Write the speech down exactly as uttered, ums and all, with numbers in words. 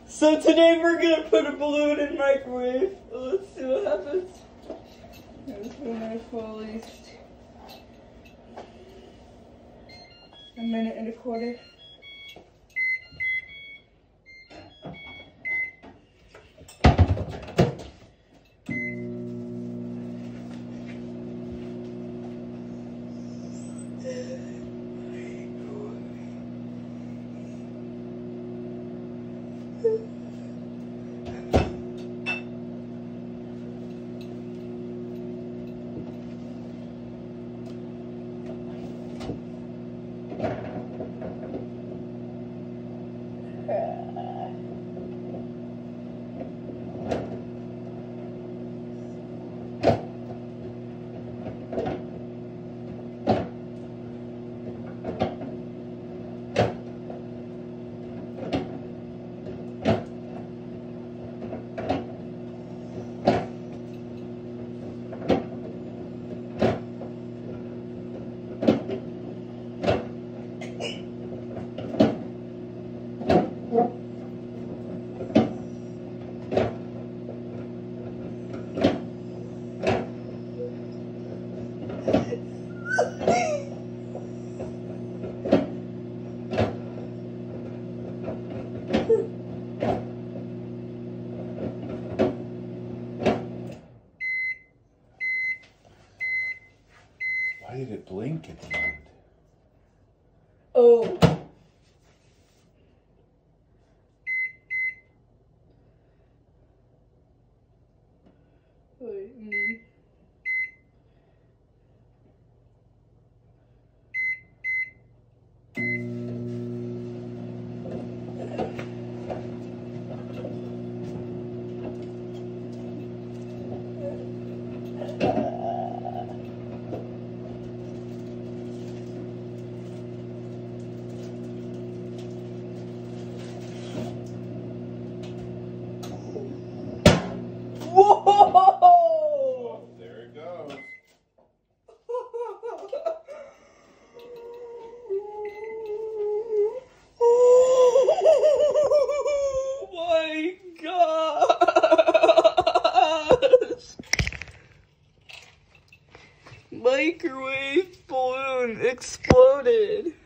So today we're gonna put a balloon in microwave. Let's see what happens. There's one I for at least a minute and a quarter. Why did it blink at the end? Oh. Wait, mm. Oh, there it goes. Oh my gosh! Microwave balloon exploded.